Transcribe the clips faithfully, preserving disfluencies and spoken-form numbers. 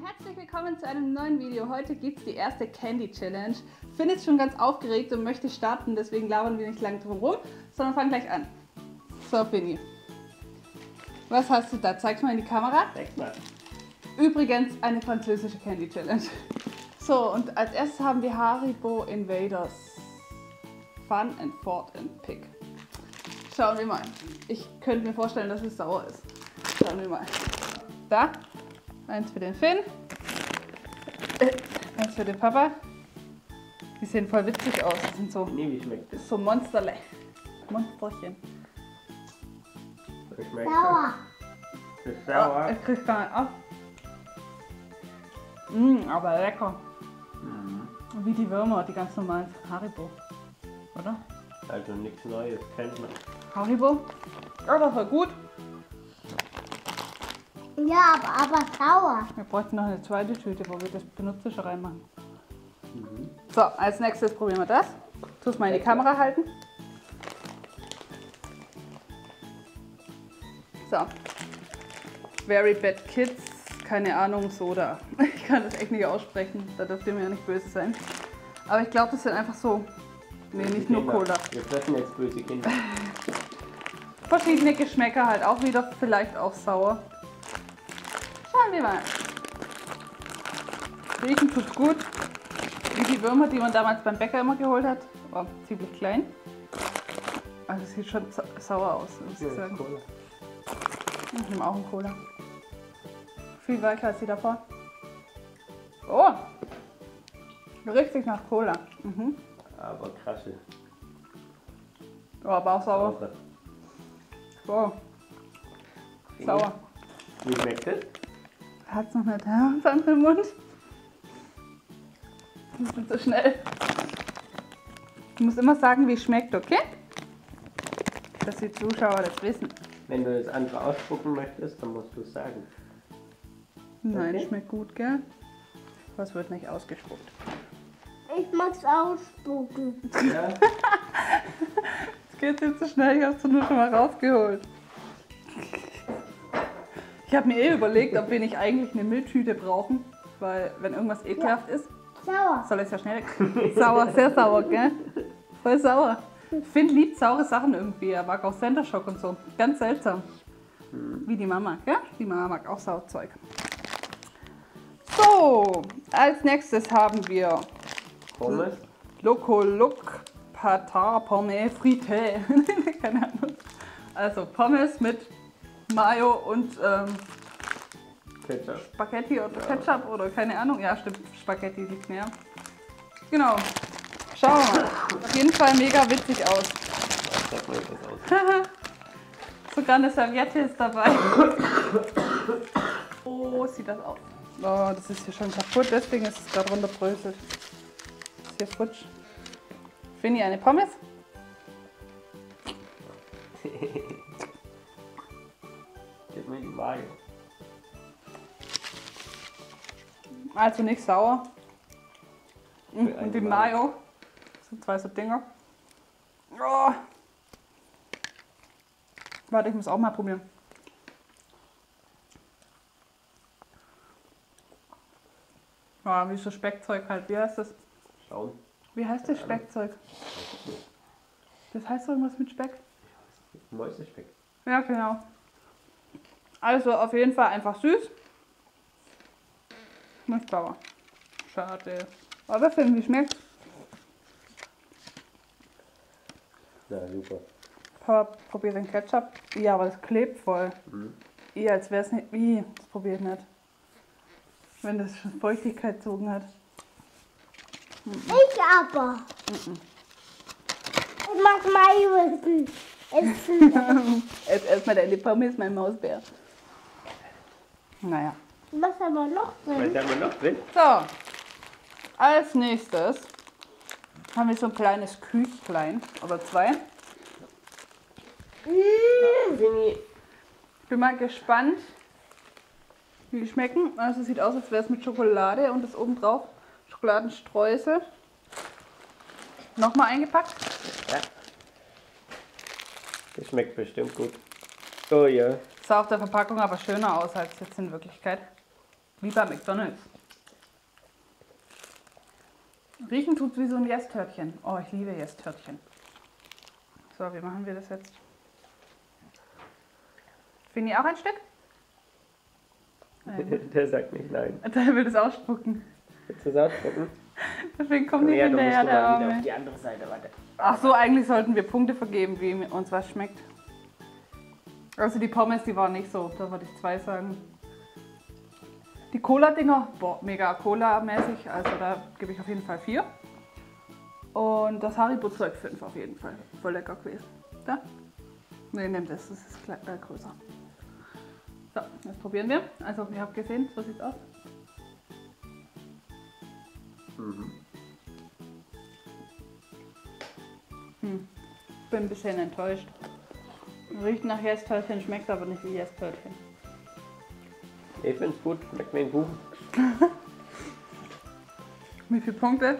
Herzlich willkommen zu einem neuen Video. Heute gibt es die erste Candy Challenge. Ich bin jetzt schon ganz aufgeregt und möchte starten, deswegen labern wir nicht lange drum rum, sondern fangen gleich an. So, Finny. Was hast du da? Zeig mal in die Kamera. Zeig mal. Übrigens eine französische Candy Challenge. So, und als erstes haben wir Haribo Invaders. Fun and Fort and Pick. Schauen wir mal. Ich könnte mir vorstellen, dass es sauer ist. Schauen wir mal. Da. Eins für den Finn. Eins für den Papa. Die sehen voll witzig aus. Das sind so, Nee, wie schmeckt das? so Monsterle. Monsterchen. Wie schmeckt Sauer. das? Das ist Oh, sauer. ich krieg's gar nicht auf. Mmh, aber lecker. Mhm. Wie die Würmer, die ganz normalen Haribo. Oder? Also nichts Neues, kennt man. Haribo. Aber voll gut. Ja, aber, aber sauer. Wir bräuchten noch eine zweite Tüte, wo wir das Benutzische reinmachen. Mhm. So, als nächstes probieren wir das. Tu es mal in die Kamera halten. So. Very Bad Kids, keine Ahnung, Soda. Ich kann das echt nicht aussprechen, da dürft ihr mir ja nicht böse sein. Aber ich glaube, das sind einfach so. Nee, nicht nur Kinder. Cola. Wir fressen jetzt böse Kinder. Verschiedene Geschmäcker halt auch wieder, vielleicht auch sauer. Schauen wir mal. Riechen tut gut. Wie die Würmer, die man damals beim Bäcker immer geholt hat. War ziemlich klein. Also es sieht schon sauer aus, muss ich sagen. Cola. Ich nehme auch einen Cola. Viel weicher als die davor. Oh! Richtig nach Cola. Mhm. Aber krasse. Oh, aber auch sauer. Oh, sauer. Wie schmeckt das? Hat's noch nicht das andere im Mund? Das ist so schnell. Du musst immer sagen, wie es schmeckt, okay? Dass die Zuschauer das wissen. Wenn du das andere ausspucken möchtest, dann musst du es sagen. Nein, Okay. schmeckt gut, gell? Was wird nicht ausgespuckt? Ich muss ausspucken. Ja? Es geht jetzt zu schnell, ich hab's nur schon mal rausgeholt. Ich habe mir eh überlegt, ob wir nicht eigentlich eine Mülltüte brauchen, weil wenn irgendwas ekelhaft ist, Sauer. soll es ja schnell. Sauer, sehr sauer, gell? Voll sauer. Finn liebt saure Sachen irgendwie, er mag auch Center Shock und so. Ganz seltsam. Wie die Mama, gell? Die Mama mag auch Sauerzeug. So, als nächstes haben wir Pommes? Loco Look Patar Pommes Frité. Keine Ahnung. Also Pommes mit Mayo und ähm, Ketchup. Spaghetti oder Ketchup oder keine Ahnung. Ja, stimmt, Spaghetti liegt näher. Genau. Schauen wir mal. Auf jeden Fall mega witzig aus. Sag mal, wie das aussieht. Sogar eine Serviette ist dabei. Oh, sieht das aus. Oh, das ist hier schon kaputt, deswegen ist es gerade runterbröselt. Ist hier futsch. Finny, eine Pommes? Gib mir die Mayo. Also nicht sauer. Mm, Für Und die eine Mayo. Das sind zwei so Dinger. Oh. Warte, ich muss auch mal probieren. Ja, wie so Speckzeug halt. Wie heißt das? Schauen. Wie heißt das Speckzeug? Das heißt doch irgendwas mit Speck? Mäusespeck. Ja, genau. Also auf jeden Fall einfach süß. Nicht sauer. Schade. Aber Finn, wie schmeckt's? Na super. Papa, probier den Ketchup. Ja, aber das klebt voll. Mhm. Ja, als wäre es nicht. Wie? Das probiert nicht. Wenn das schon Feuchtigkeit gezogen hat. Ich aber. Ich mag Mayo essen. Essen. Jetzt erstmal deine Pommes, mein Mausbär. Naja. Was haben wir noch Was drin? haben wir noch drin? So. Als nächstes haben wir so ein kleines Küchlein. Oder zwei. Mmh. Finny. Ich bin mal gespannt, wie die schmecken. Also es sieht aus, als wäre es mit Schokolade und das oben drauf Schokoladenstreusel. Nochmal eingepackt. Ja. Das schmeckt bestimmt gut. Oh ja. Sah auf der Verpackung aber schöner aus als jetzt in Wirklichkeit. Wie bei McDonald's. Riechen tut wie so ein Yes-Törtchen. Oh, ich liebe Yes-Törtchen. So, wie machen wir das jetzt? Fini auch ein Stück? Nein. Der sagt nicht nein. Der will das ausspucken. Willst du es ausspucken? Deswegen kommt nicht Ja, du musst hinterher du der mal wieder auf Arme. die andere Seite, warte. Ach so, eigentlich sollten wir Punkte vergeben, wie uns was schmeckt. Also die Pommes, die waren nicht so, da würde ich zwei sagen. Die Cola-Dinger, boah, mega Cola-mäßig, also da gebe ich auf jeden Fall vier. Und das Haribo-Zeug fünf auf jeden Fall. Voll lecker gewesen. Da? Ne, nimm das, das ist klein, äh, größer. So, jetzt probieren wir. Also, ihr habt gesehen, so sieht's aus. Mhm. Hm. Bin ein bisschen enttäuscht. Riecht nach Yes-Törtchen, schmeckt aber nicht wie Yes-Törtchen. Ich find's gut, schmeckt wie ein Kuchen. Wie viele Punkte?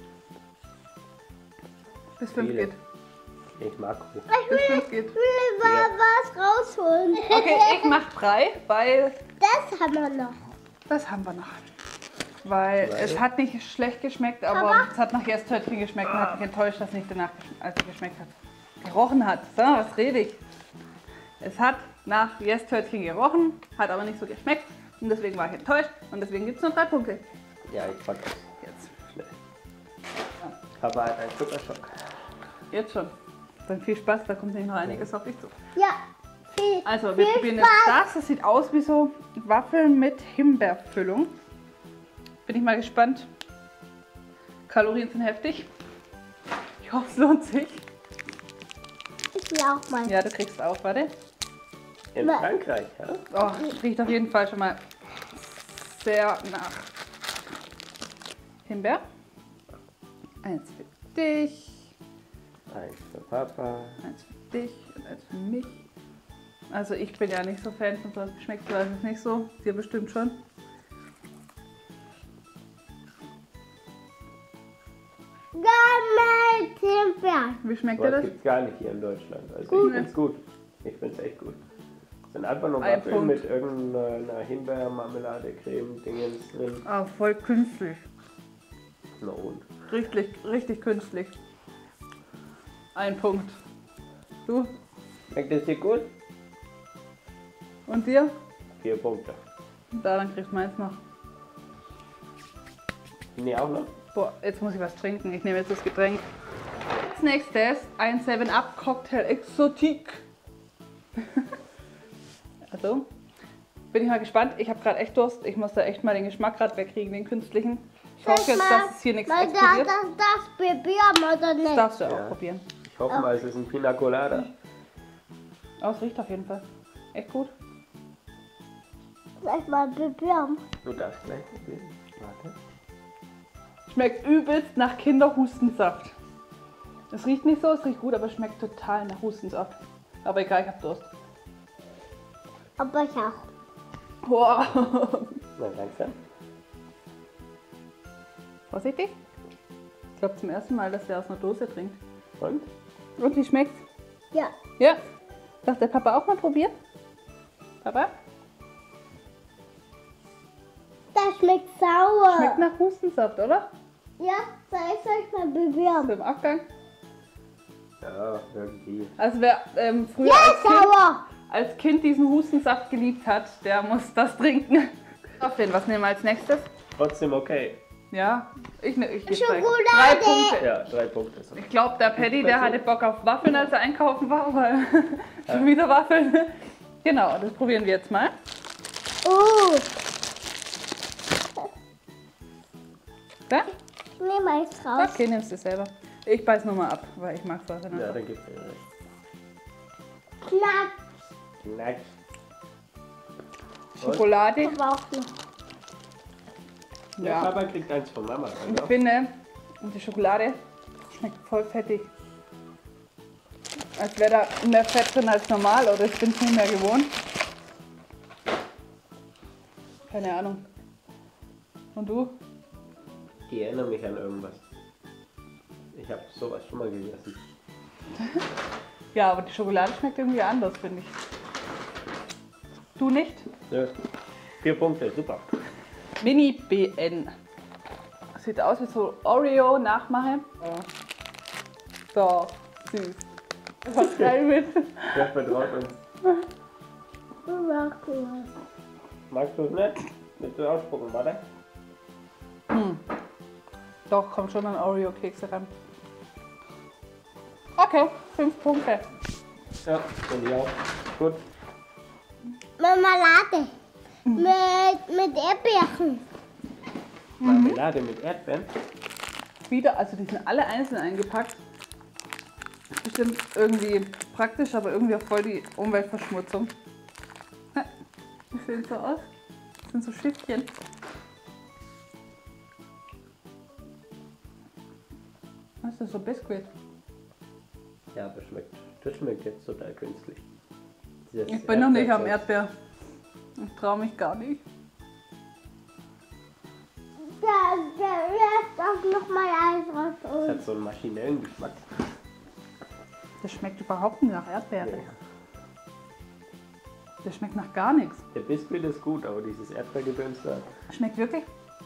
Bis fünf Viele. geht. Ich mag Kuchen. Bis fünf geht. Ich will mal was rausholen. Okay, ich mach drei, weil Das haben wir noch. das haben wir noch. Weil Weil? es hat nicht schlecht geschmeckt, aber es hat nach Yes-Törtchen geschmeckt und hat mich enttäuscht, dass es nicht danach geschm also geschmeckt hat. Gerochen hat. So, was rede ich? Es hat nach Yes-Törtchen gerochen, hat aber nicht so geschmeckt und deswegen war ich enttäuscht und deswegen gibt es nur drei Punkte. Ja, ich fand das Jetzt. schnell. Papa hat einen Zuckerschock. Jetzt schon. Dann viel Spaß, da kommt nämlich noch einiges auf dich zu. Ja. Viel, Also, wir viel probieren jetzt Spaß. das. Das sieht aus wie so Waffeln mit Himbeerfüllung. Bin ich mal gespannt. Kalorien sind heftig. Ich hoffe, es lohnt sich. Ich will auch mal. Ja, du kriegst auch, warte. In Na. Frankreich, ja? Oh, riecht auf jeden Fall schon mal sehr nach Himbeer. Eins für dich, Eins für Papa. eins für dich und eins für mich. Also ich bin ja nicht so Fan von so Geschmack, weiß es nicht so. Dir bestimmt schon. Himbeer. Wie schmeckt dir Aber das das? gibt's gar nicht hier in Deutschland. Also Gut. ich find's gut. Ich find's echt gut. Es sind einfach nur Ein Waffeln Punkt. mit irgendeiner Himbeermarmelade, Creme, Dingens drin. Ah, voll künstlich. Na und? Richtig, richtig künstlich. Ein Punkt. Du Schmeckt es dir gut? und dir? Vier Punkte. Da, dann kriegst du meins noch. Nee, auch noch? Boah, jetzt muss ich was trinken. Ich nehme jetzt das Getränk. Als nächstes ein seven up Cocktail Exotique. Also, bin ich mal gespannt. Ich habe gerade echt Durst. Ich muss da echt mal den Geschmack gerade wegkriegen, den künstlichen. Ich hoffe jetzt, dass es hier nichts Weil da explodiert. das, das probieren oder Das nicht? darfst du auch Ja. probieren. Ich hoffe mal, es ist ein Pina Colada. Oh, es riecht auf jeden Fall echt gut. Soll ich mal probieren? Du darfst gleich probieren. Warte. Schmeckt übelst nach Kinderhustensaft. Es riecht nicht so, es riecht gut, aber es schmeckt total nach Hustensaft. Aber egal, ich hab Durst. Aber ich auch. Boah. Na, langsam. Vorsichtig. Ich glaube zum ersten Mal, dass der aus einer Dose trinkt. Und? Und wie schmeckt's? Ja. Ja. Darf der Papa auch mal probieren? Papa? Das schmeckt sauer. Schmeckt nach Hustensaft, oder? Ja, soll ich euch mal So probieren? im Abgang. Ja, irgendwie. Also wer ähm, früher Ja, als, kind, sauer. als Kind diesen Hustensaft geliebt hat, der muss das trinken. Auf den, was nehmen wir als nächstes? Trotzdem okay. Ja, ich, ne, ich gebe drei, Schokolade. drei Punkte. Ja, drei Punkte. So. Ich glaube, der Paddy, der hatte Bock auf Waffeln, als er einkaufen war, weil schon wieder Waffeln. Genau, das probieren wir jetzt mal. Oh, Da? ich nehme eins raus. Okay, nimmst du selber. Ich beiß nur mal ab, weil ich mag Waffeln. Ja, einfach. dann gibt's ja recht. Knack. Knack. Schokolade. Aber auch noch. Ja, Ja. Papa kriegt eins von Mama. Und ich Also. finde, die Schokolade schmeckt voll fettig. Als wäre da mehr Fett drin als normal, oder ich bin es nicht mehr gewohnt. Keine Ahnung. Und du? Die erinnern mich an irgendwas. Ich habe sowas schon mal gegessen. Ja, aber die Schokolade schmeckt irgendwie anders, finde ich. Du nicht? Ja. Vier Punkte, super. Mini B N. Sieht aus wie so Oreo-Nachmache. So, süß. Was rein mit? Wer vertraut uns? Mach mal. Magst du es nicht? Willst du ausspucken, warte? Doch, kommt schon an Oreo-Kekse ran. Okay, fünf Punkte. Ja, finde ich auch. Gut. Marmelade. Mit, mit Erdbeeren. Marmelade mit Erdbeeren. Wieder, also die sind alle einzeln eingepackt. Bestimmt irgendwie praktisch, aber irgendwie auch voll die Umweltverschmutzung. Die sehen so aus. Das sind so Schiffchen. Was ist das, so Biskuit? Ja, aber schmeckt. Das schmeckt jetzt total künstlich. Dieses Ich bin noch nicht am Erdbeerzeug. Erdbeer. Ich traue mich gar nicht. Da, da lässt auch noch mal alles Das raus. hat so einen maschinellen Geschmack. Das schmeckt überhaupt nicht nach Erdbeere. Nee. Das schmeckt nach gar nichts. Der Biskuit ist gut, aber dieses Erdbeergedöns da. Schmeckt wirklich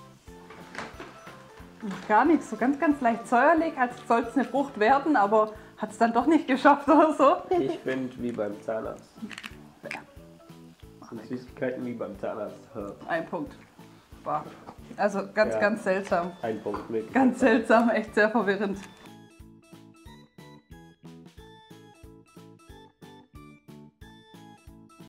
nach gar nichts. So ganz, ganz leicht säuerlich, als soll es eine Frucht werden, aber hat es dann doch nicht geschafft oder so. Ich finde wie beim Zahnarzt. Das sind Süßigkeiten wie beim Zahnarzt. Ein Punkt. Boah. Also ganz, Ja. ganz seltsam. Ein Punkt mit. Ganz seltsam, echt sehr verwirrend.